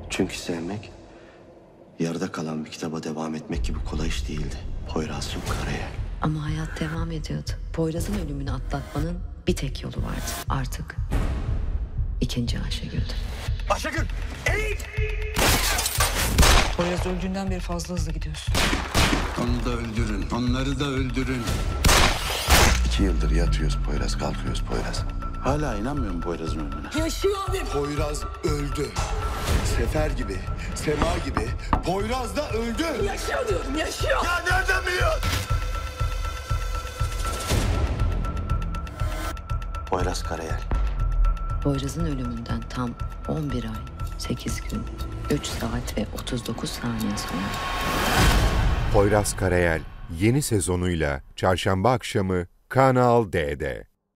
Çünkü sevmek, yarıda kalan bir kitaba devam etmek gibi kolay iş değildi. Poyraz'cığım Karayel. Ama hayat devam ediyordu. Poyraz'ın ölümünü atlatmanın bir tek yolu vardı. Artık ikinci Ayşegül'dü. Ayşegül! Eğil! Poyraz öldüğünden beri fazla hızlı gidiyorsun. Onu da öldürün, onları da öldürün. 2 yıldır yatıyoruz Poyraz, kalkıyoruz Poyraz. Hala inanmıyor musun Poyraz'ın ölümüne? Yaşıyor abim. Poyraz öldü. Sefer gibi, Sema gibi Poyraz da öldü. Yaşıyor diyorum, yaşıyor. Ya nereden biliyorsun? Poyraz Karayel. Poyraz'ın ölümünden tam 11 ay, 8 gün, 3 saat ve 39 saniye sonra. Poyraz Karayel yeni sezonuyla Çarşamba akşamı Kanal D'de.